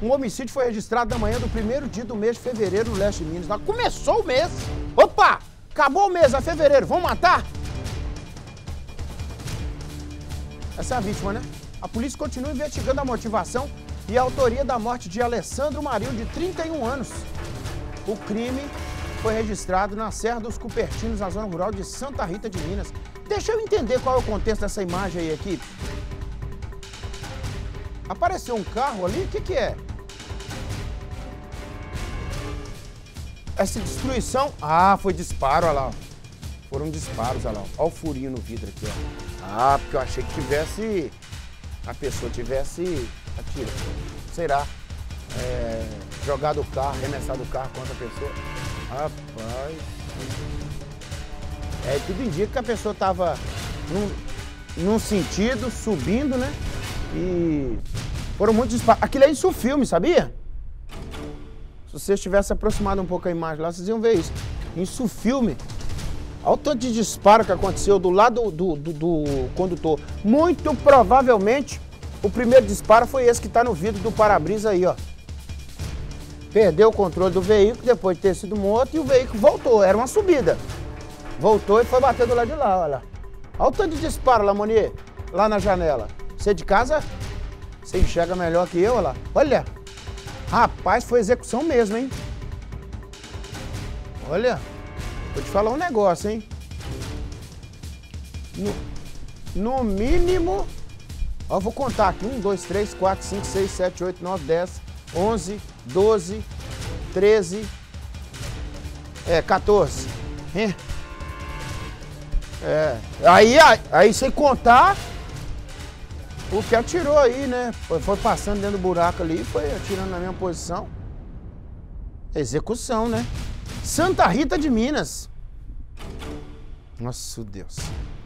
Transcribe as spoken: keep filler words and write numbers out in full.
Um homicídio foi registrado na manhã do primeiro dia do mês de fevereiro no leste de Minas. Lá começou o mês. Opa! Acabou o mês, é fevereiro. Vamos matar? Essa é a vítima, né? A polícia continua investigando a motivação e a autoria da morte de Alessandro Marinho, de trinta e um anos. O crime foi registrado na Serra dos Cupertinos, na zona rural de Santa Rita de Minas. Deixa eu entender qual é o contexto dessa imagem aí, equipe. Apareceu um carro ali? O que que é? Essa destruição... Ah, foi disparo, olha lá. Foram disparos, olha lá. Olha o furinho no vidro aqui, ó. Ah, porque eu achei que tivesse... A pessoa tivesse... Atira. Será? É... Jogado o carro, arremessado o carro contra a pessoa. Rapaz... É, tudo indica que a pessoa tava num, num sentido, subindo, né? E... Foram muitos disparos. Aquilo é isso um filme, sabia? Se vocês tivessem aproximado um pouco a imagem lá, vocês iam ver isso. Isso filme. Olha o tanto de disparo que aconteceu do lado do, do, do condutor. Muito provavelmente, o primeiro disparo foi esse que está no vidro do para-brisa aí, ó. Perdeu o controle do veículo, depois de ter sido morto, e o veículo voltou. Era uma subida. Voltou e foi bater do lado de lá, olha lá. Olha o tanto de disparo, Lamonier, lá na janela. Você de casa, você enxerga melhor que eu, olha lá. Olha. Rapaz, foi execução mesmo, hein? Olha, vou te falar um negócio, hein? No, no mínimo, ó, vou contar aqui, um, dois, três, quatro, cinco, seis, sete, oito, nove, dez, onze, doze, treze, é, quatorze, hein? É, aí, aí, aí sem contar o que atirou aí, né? Foi, foi passando dentro do buraco ali, foi atirando na mesma posição. Execução, né? Santa Rita de Minas. Nossa, Deus.